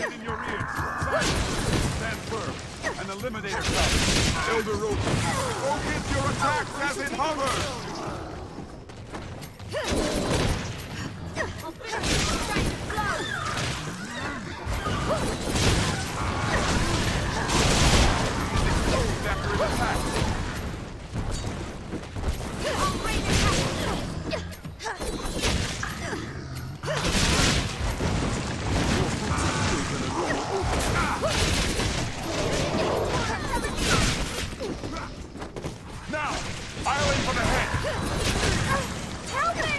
Get in your ears. Stand firm. An eliminator comes. Elder RoD. Focus your attacks as it hovers. Exposed after an attack. Now, I'll aim for the head. Help me!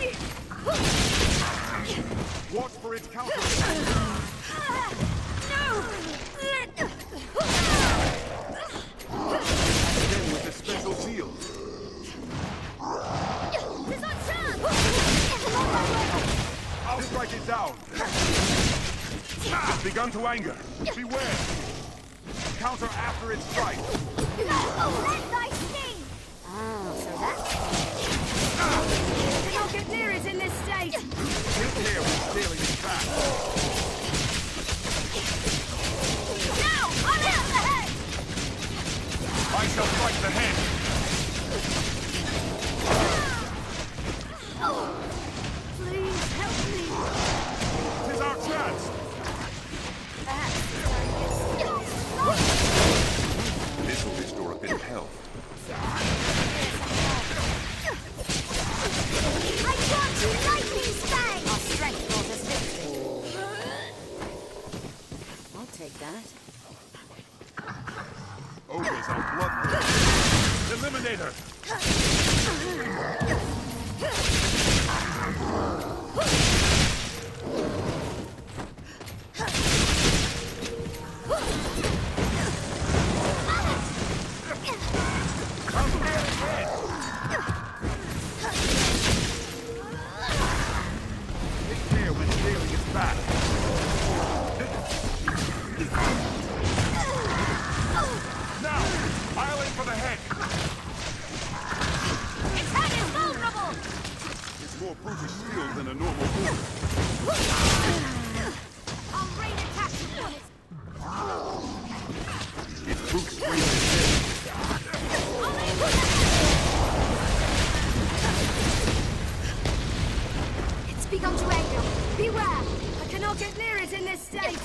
Watch for its counter. No! Again with the special shield. I'll strike it down. It's begun to anger. Beware. Counter after its strike. Let thy sting! Oh, so that's... Cannot get near it in this state! His hair was scaling its back. Now! I'll hit the head! I shall strike the head. Please help me! 'Tis our chance. This will restore a bit of health. I got you, lightning stang! Our strength brought us victory. I'll take that. Ogres are bloodthirsty. Eliminator! More brutish steel than a normal bullet. I'll rain attacks upon it. Its brute strength is It's begun to anger. Beware! I cannot get near it in this state.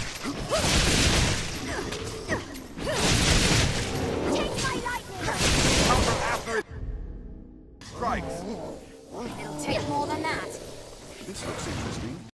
Take my lightning! counter after it strikes. It'll take more than that. This looks interesting.